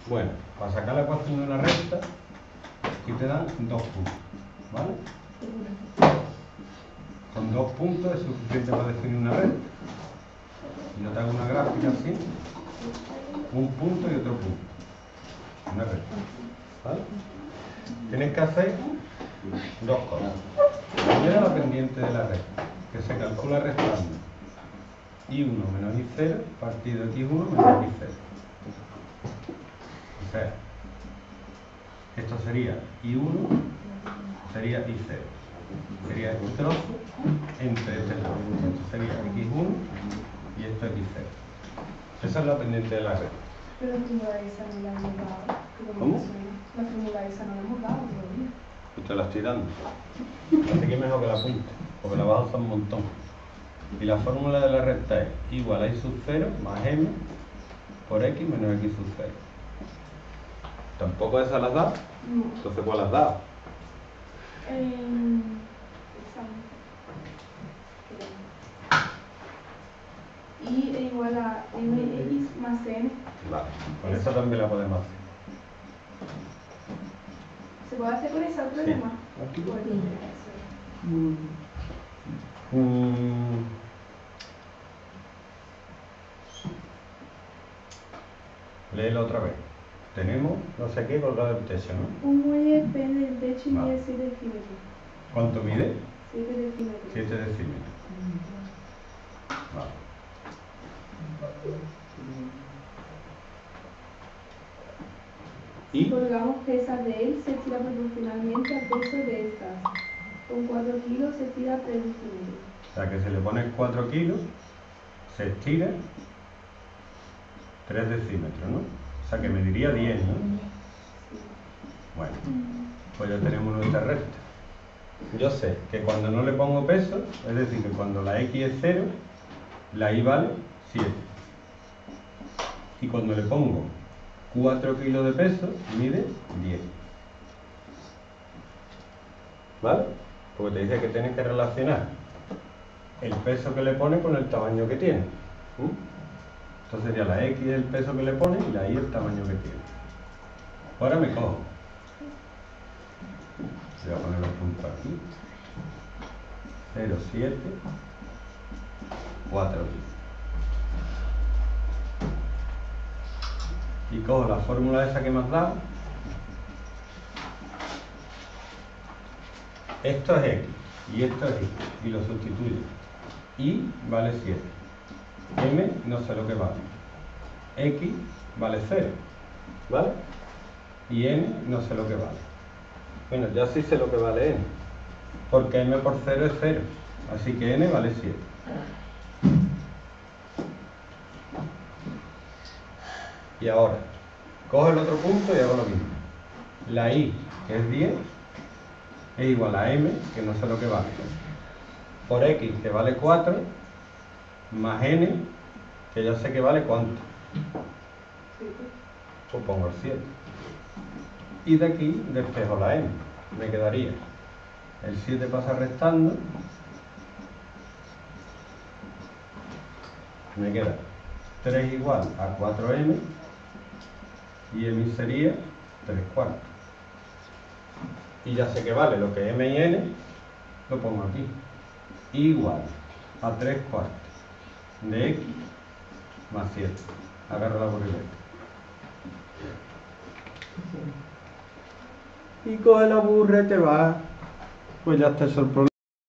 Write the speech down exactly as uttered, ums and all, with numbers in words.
Bueno, para sacar la ecuación de una recta, aquí te dan dos puntos, ¿vale? Con dos puntos es suficiente para definir una recta. Yo te hago una gráfica así, un punto y otro punto, una recta, ¿vale? Tienes que hacer dos cosas. Primero, la pendiente de la recta, que se calcula restando i uno menos i cero partido de x uno menos x cero. O sea, esto sería i uno, sería i cero. Sería este trozo entre este trozo. Esto sería x uno y esto x cero. Esa es la pendiente de la recta. Pero la fórmula esa no la hemos dado. ¿Cómo? La fórmula esa no la hemos dado todavía. Pues te la estoy dando. Así que es mejor que la apunte, porque la vas a usar un montón. Y la fórmula de la recta es igual a i sub cero más m por x menos x sub cero. ¿Tampoco esas las das? No. Entonces, ¿cuál las das? Eh, y es igual a mx más n. Vale, con esa también la podemos hacer. ¿Se puede hacer con esa otro Sí. tema? Aquí. Pues, Mm. Léelo otra vez. Tenemos no sé qué colgado del techo, ¿no? un muelle pende del techo y Vale. mide siete decímetros. ¿Cuánto mide? siete decímetros. siete decímetros. Vale. Si ¿Y? colgamos pesas de él, se estira proporcionalmente al peso de estas. Con cuatro kilos se estira tres decímetros. O sea que si le pones cuatro kilos, se estira tres decímetros, ¿no? O sea que mediría diez, ¿no? Bueno, pues ya tenemos nuestra recta. Yo sé que cuando no le pongo peso, es decir, que cuando la x es cero, la y vale siete. Y cuando le pongo cuatro kilos de peso, mide diez. ¿Vale? Porque te dice que tienes que relacionar el peso que le pone con el tamaño que tiene. ¿Mm? Entonces sería la x el peso que le pone y la y el tamaño que tiene. Ahora me cojo. Voy a poner los puntos aquí. cero, siete, cuatro. Y cojo la fórmula esa que me has dado. Esto es x y esto es y. Y lo sustituyo. Y vale siete. M no sé lo que vale. X vale cero. ¿Vale? Y n no sé lo que vale. Bueno, ya sí sé lo que vale n. Porque m por cero es cero. Así que n vale siete. Y ahora, cojo el otro punto y hago lo mismo. La y, que es diez, es igual a m, que no sé lo que vale, por x, que vale cuatro, más n, que ya sé que vale cuánto. Pues pongo el siete. Y de aquí despejo la n. Me quedaría el siete pasa restando. Me queda tres igual a cuatro m. Y m sería tres cuartos. Y ya sé que vale lo que m y n, lo pongo aquí. Igual a tres cuartos de x más siete. Agarro la burrilleta. Y coge la burra y te va. Pues ya está eso el problema.